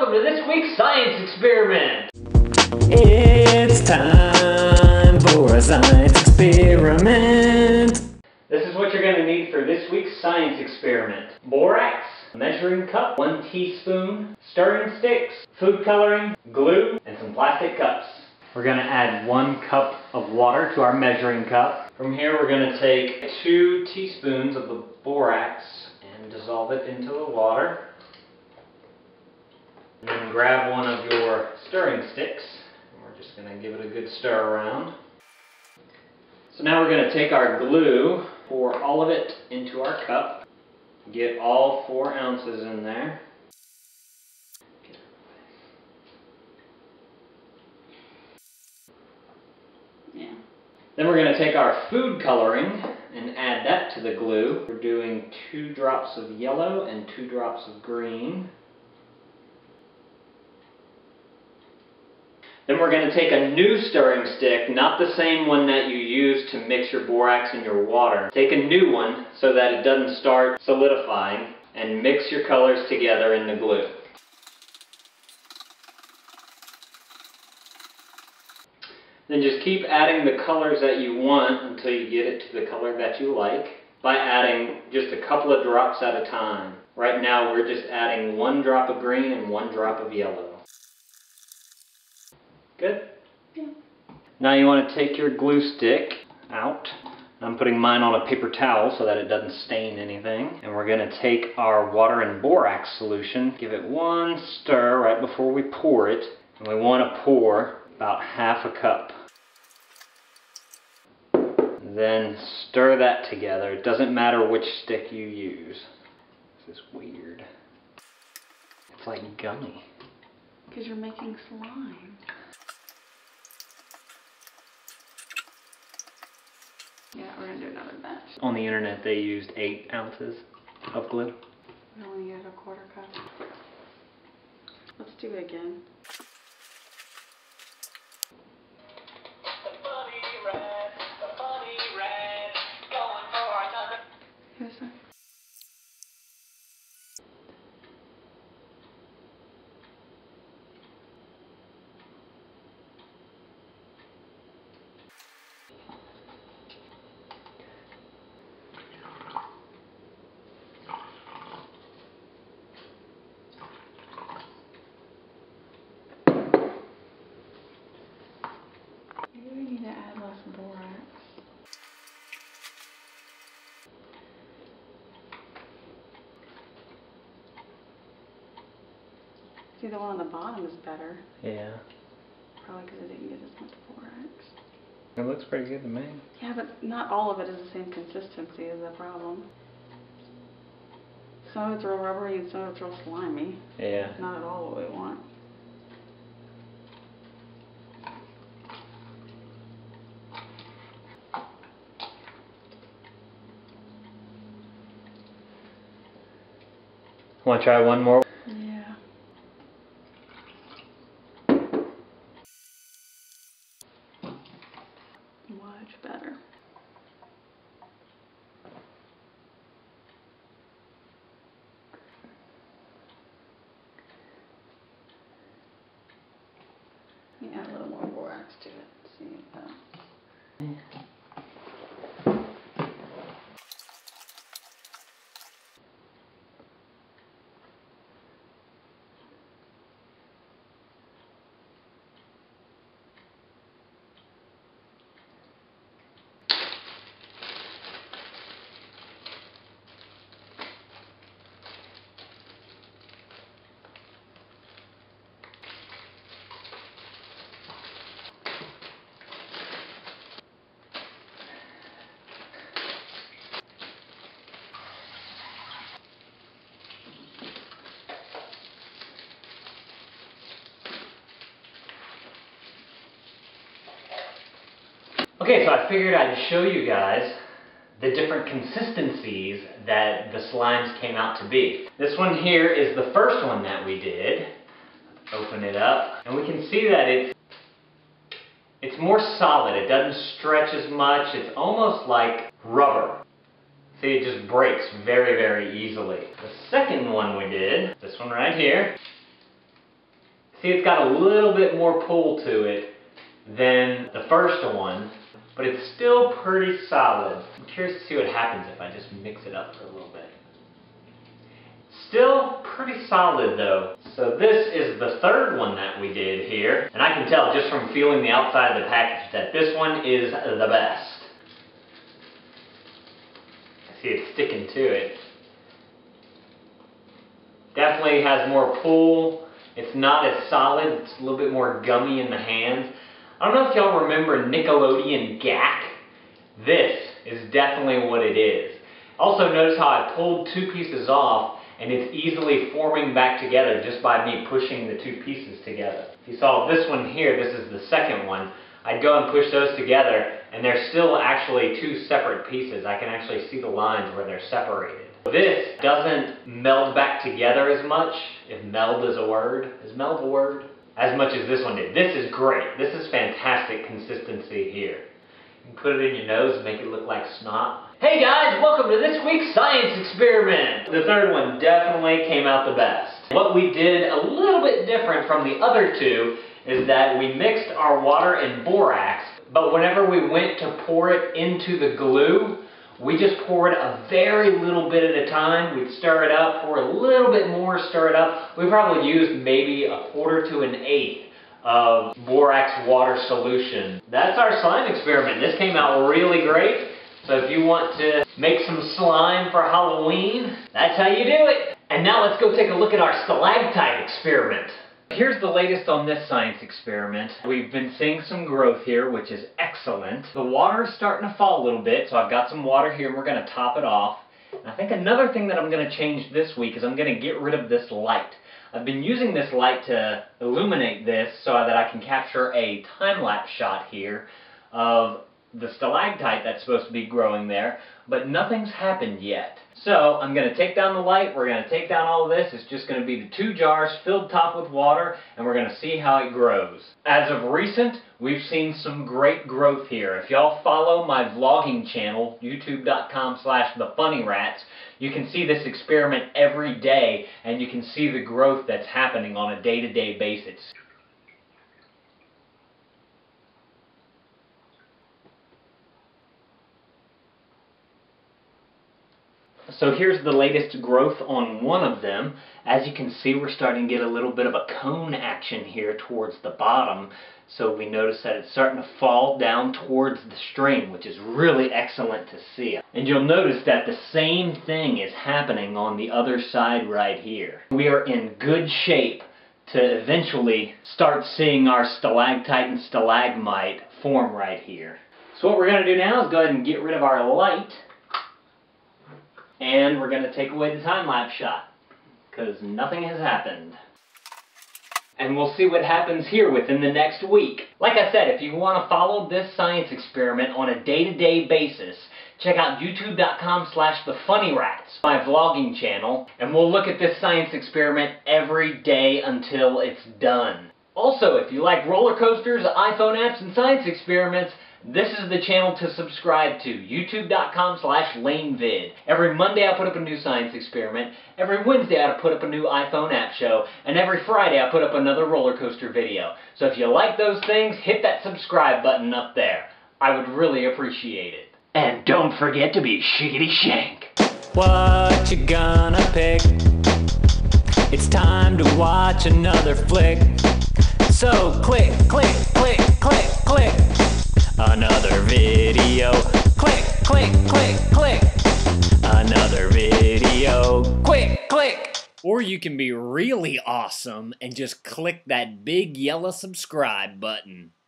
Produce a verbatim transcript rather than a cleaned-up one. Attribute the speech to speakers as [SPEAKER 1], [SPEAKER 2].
[SPEAKER 1] welcome to this week's science experiment.
[SPEAKER 2] It's time for a science experiment.
[SPEAKER 1] This is what you're going to need for this week's science experiment. Borax, a measuring cup, one teaspoon, stirring sticks, food coloring, glue, and some plastic cups. We're going to add one cup of water to our measuring cup. From here we're going to take two teaspoons of the borax and dissolve it into the water. And then grab one of your stirring sticks. And we're just going to give it a good stir around. So now we're going to take our glue, pour all of it into our cup. Get all four ounces in there.
[SPEAKER 3] Yeah.
[SPEAKER 1] Then we're going to take our food coloring and add that to the glue. We're doing two drops of yellow and two drops of green. Then we're going to take a new stirring stick, not the same one that you used to mix your borax in your water. Take a new one so that it doesn't start solidifying, and mix your colors together in the glue. Then just keep adding the colors that you want until you get it to the color that you like by adding just a couple of drops at a time. Right now we're just adding one drop of green and one drop of yellow. Good?
[SPEAKER 3] Yeah.
[SPEAKER 1] Now you want to take your glue stick out. I'm putting mine on a paper towel so that it doesn't stain anything. And we're going to take our water and borax solution, give it one stir right before we pour it. And we want to pour about half a cup. Then stir that together. It doesn't matter which stick you use. This is weird. It's like gummy.
[SPEAKER 3] Because you're making slime. Yeah, we're going to do another batch.
[SPEAKER 1] On the internet they used eight ounces of glue.
[SPEAKER 3] We only get a quarter cup. Let's do it again. Here's some. Maybe we need to add less borax. See, the one on the bottom is better.
[SPEAKER 1] Yeah.
[SPEAKER 3] Probably because it didn't get as much borax.
[SPEAKER 1] It looks pretty good to me.
[SPEAKER 3] Yeah, but not all of it is the same consistency is the problem. Some of it's real rubbery and some of it's real slimy.
[SPEAKER 1] Yeah.
[SPEAKER 3] Not at all what we want.
[SPEAKER 1] Want to try one more?
[SPEAKER 3] Yeah. Much better. You add a little more borax to it. See if that.
[SPEAKER 1] Yeah. Okay, so I figured I'd show you guys the different consistencies that the slimes came out to be. This one here is the first one that we did. Open it up, and we can see that it's it's more solid. It doesn't stretch as much. It's almost like rubber. See, it just breaks very, very easily. The second one we did, this one right here, See, it's got a little bit more pull to it than the first one, but it's still pretty solid. I'm curious to see what happens if I just mix it up for a little bit. Still pretty solid though. So this is the third one that we did here, and I can tell just from feeling the outside of the package that this one is the best. I see it sticking to it. Definitely has more pull. It's not as solid, it's a little bit more gummy in the hands. I don't know if y'all remember Nickelodeon G A C. This is definitely what it is. Also notice how I pulled two pieces off and it's easily forming back together just by me pushing the two pieces together. If you saw this one here, this is the second one, I'd go and push those together and they're still actually two separate pieces. I can actually see the lines where they're separated. This doesn't meld back together as much, if meld is a word. Is meld a word? As much as this one did. This is great. This is fantastic consistency here. You can put it in your nose and make it look like snot. Hey guys, welcome to this week's science experiment. The third one definitely came out the best. What we did a little bit different from the other two is that we mixed our water and borax, but whenever we went to pour it into the glue, we just poured a very little bit at a time. We'd stir it up, pour a little bit more, stir it up. We probably used maybe a quarter to an eighth of borax water solution. That's our slime experiment. This came out really great. So if you want to make some slime for Halloween, that's how you do it. And now let's go take a look at our stalactite experiment. Here's the latest on this science experiment. We've been seeing some growth here, which is excellent. The water is starting to fall a little bit, so I've got some water here and we're going to top it off. And I think another thing that I'm going to change this week is I'm going to get rid of this light. I've been using this light to illuminate this so that I can capture a time-lapse shot here of the stalactite that's supposed to be growing there, but nothing's happened yet. So I'm going to take down the light, we're going to take down all of this, it's just going to be the two jars filled top with water, and we're going to see how it grows. As of recent, we've seen some great growth here. If y'all follow my vlogging channel, youtube dot com slash the funny rats, you can see this experiment every day, and you can see the growth that's happening on a day-to-day basis. So here's the latest growth on one of them. As you can see, we're starting to get a little bit of a cone action here towards the bottom. So we notice that it's starting to fall down towards the string, which is really excellent to see. And you'll notice that the same thing is happening on the other side right here. We are in good shape to eventually start seeing our stalactite and stalagmite form right here. So what we're going to do now is go ahead and get rid of our light. And we're going to take away the time-lapse shot, because nothing has happened. And we'll see what happens here within the next week. Like I said, if you want to follow this science experiment on a day-to-day basis, check out youtube dot com slash the funny rats, my vlogging channel, and we'll look at this science experiment every day until it's done. Also, if you like roller coasters, iPhone apps, and science experiments, this is the channel to subscribe to, youtube dot com slash lanevid. Every Monday I put up a new science experiment, every Wednesday I put up a new iPhone app show, and every Friday I put up another roller coaster video. So if you like those things, hit that subscribe button up there. I would really appreciate it. And don't forget to be shiggity shank.
[SPEAKER 2] What you gonna pick? It's time to watch another flick. So click, click, click, click, click. Another video. Click, click, click, click. Another video. Click, click. Or you can be really awesome and just click that big yellow subscribe button.